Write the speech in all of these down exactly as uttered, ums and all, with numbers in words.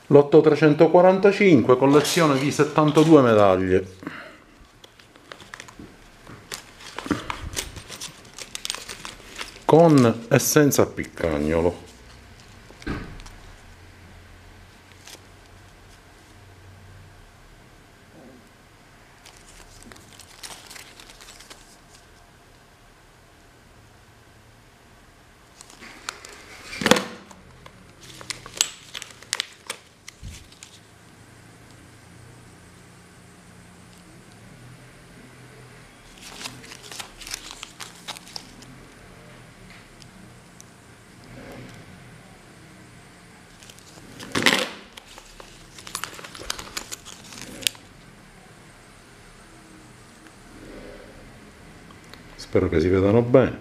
Lotto trecentoquarantacinque, collezione di settantadue medaglie. Con e senza piccagnolo. Spero che si vedano bene.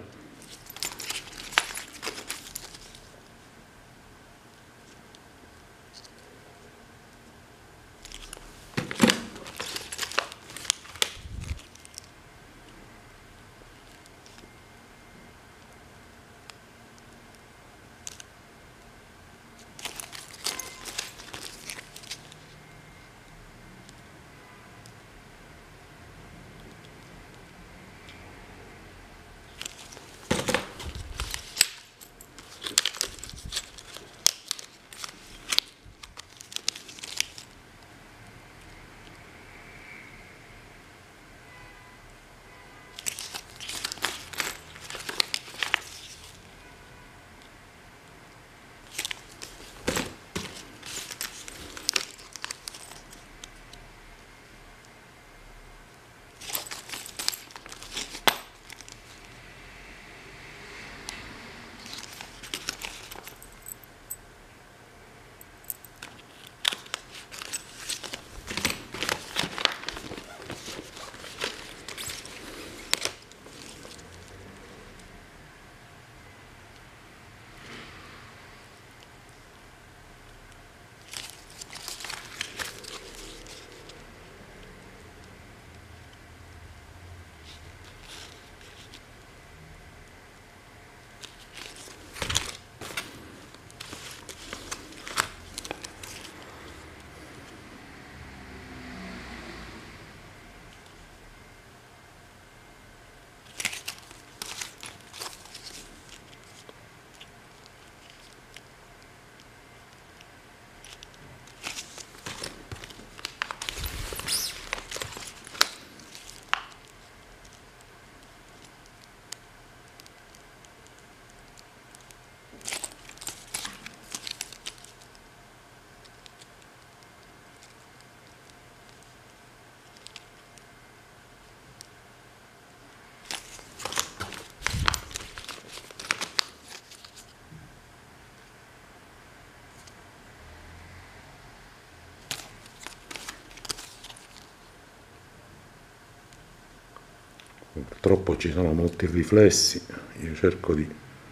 Purtroppo ci sono molti riflessi, io cerco di,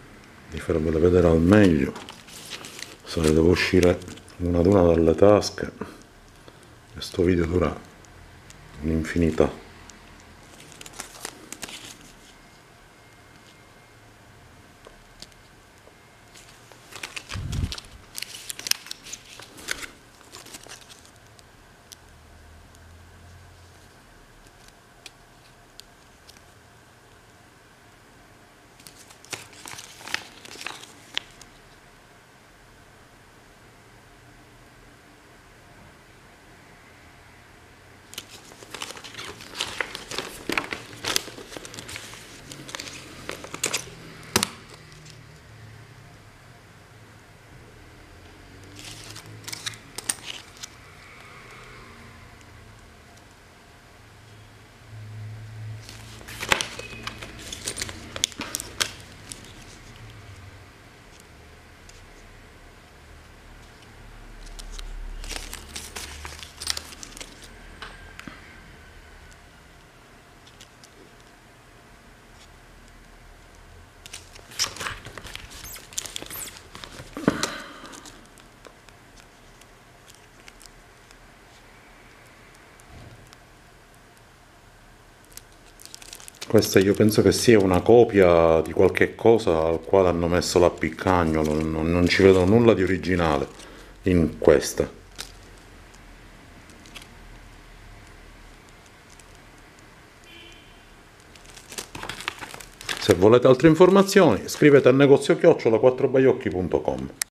di farvelo vedere al meglio, se ne devo uscire una ad una dalle tasche, questo video dura un'infinità. Questa io penso che sia una copia di qualche cosa al quale hanno messo l'appiccagno, non, non ci vedo nulla di originale in questa. Se volete altre informazioni scrivete al negozio chiocciola quattro baiocchi punto com.